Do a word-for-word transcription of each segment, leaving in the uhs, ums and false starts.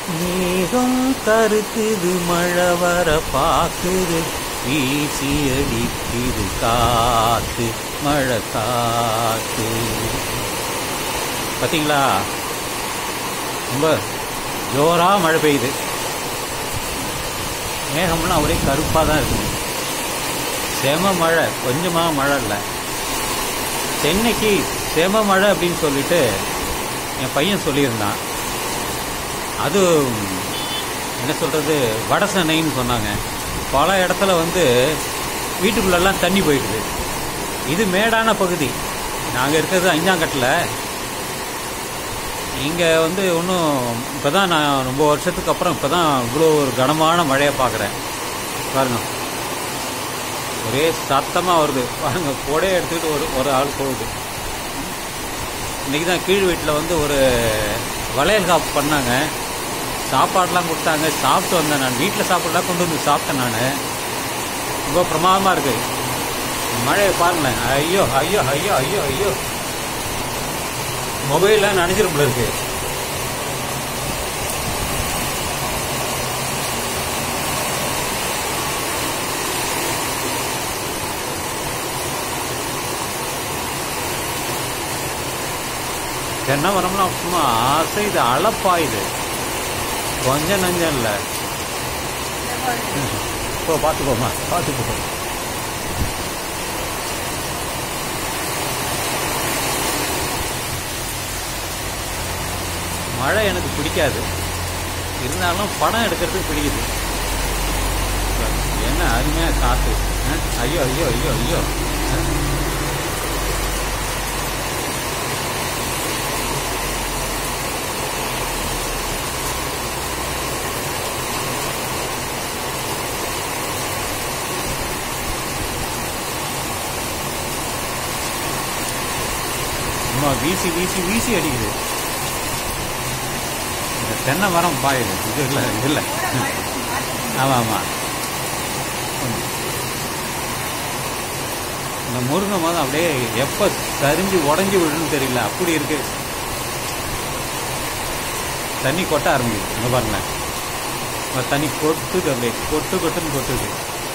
மேகம் கருக்குது மழை வர பாக்குது வீசி அடிக்குது காத்து மழை காத்து. பார்த்தீங்களா, ரொம்ப ஜோரா மழை பெய்யுது. மேகம்லாம் ஒரே கருப்பாக தான் இருக்குது. செம மழை, கொஞ்சமாக மழை இல்லை. சென்னைக்கு செம மழை அப்படின்னு சொல்லிட்டு என் பையன் சொல்லியிருந்தான். அது என்ன சொல்கிறது, வட சென்னைன்னு சொன்னாங்க. பல இடத்துல வந்து வீட்டுக்குள்ளெல்லாம் தண்ணி போயிடுது. இது மேடான பகுதி. நாங்கள் இருக்கிறது அஞ்சாங்கட்டில். இங்கே வந்து ஒன்றும் இப்போ தான் நான் ரொம்ப வருஷத்துக்கு அப்புறம் இப்போ தான் இவ்வளோ ஒரு கனமான மழையை பார்க்குறேன். பாருங்க, ஒரே சத்தமாக வருது. பாருங்க, கூடையை எடுத்துக்கிட்டு ஒரு ஒரு ஆள் போகுது. இன்றைக்கி தான் கீழ் வீட்டில் வந்து ஒரு வளையல் காப்பு பண்ணாங்க. சாப்பாடெலாம் கொடுத்தாங்க. சாப்பிட்டு வந்தேன். நான் வீட்டில் சாப்பாடெலாம் கொண்டு வந்து சாப்பிட்டேன். நான் ரொம்ப பிரமாதமாக இருக்குது. மழையை பாருங்களேன். ஐயோ ஐயோ ஐயோ ஐயோ ஐயோ மொபைல்லாம் நனைஞ்சிருப்புல இருக்கு. தென்னை மரம்லாம் சும்மா அசைது அளப்பாயுது. கொஞ்சம் நஞ்சம் இல்லை. போ பார்த்துக்கோமா, பார்த்துக்கோ. மழை எனக்கு பிடிக்காது, இருந்தாலும் படம் எடுக்கிறதுக்கு பிடிக்குது. என்ன அருமையாக காற்று. ஐயோ ஐயோ ஐயோ ஐயோ சும்மா வீசி வீசி வீசி அடிக்குது. இந்த தென்னை மரம் பாயுது. இது இல்லை, இது இல்லை. ஆமாம் ஆமாம். இந்த முருங்கை மரம் அப்படியே எப்போ சரிஞ்சு உடஞ்சி விடுன்னு தெரியல, அப்படி இருக்கு. தண்ணி கொட்ட ஆரம்பிக்குது. இந்த பாருங்க, தண்ணி கொட்டுது, அப்படியே கொட்டு கொட்டுன்னு கொட்டுது.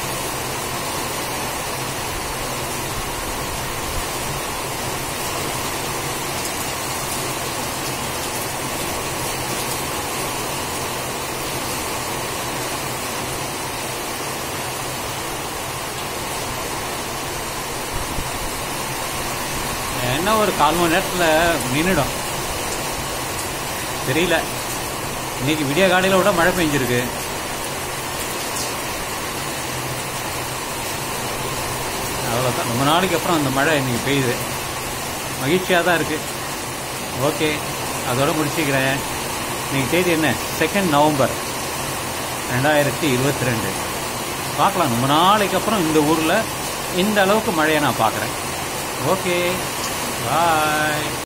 என்ன ஒரு கால் மணி நேரத்தில் நின்றுடும் தெரியல. இன்னைக்கு விடிய காலையில் விட மழை பெஞ்சிருக்கு. அவ்வளோதான், ரொம்ப நாளைக்கு அப்புறம் அந்த மழை இன்னைக்கு பெய்யுது. மகிழ்ச்சியாக தான் இருக்குது. ஓகே, அதோட முடிச்சுக்கிறேன். இன்னைக்கு தேதி என்ன? செகண்ட் நவம்பர் ரெண்டாயிரத்தி இருபத்தி ரெண்டு. பார்க்கலாம், ரொம்ப நாளைக்கு அப்புறம் இந்த ஊரில் இந்த அளவுக்கு மழையை நான் பார்க்குறேன். ஓகே, பாய்.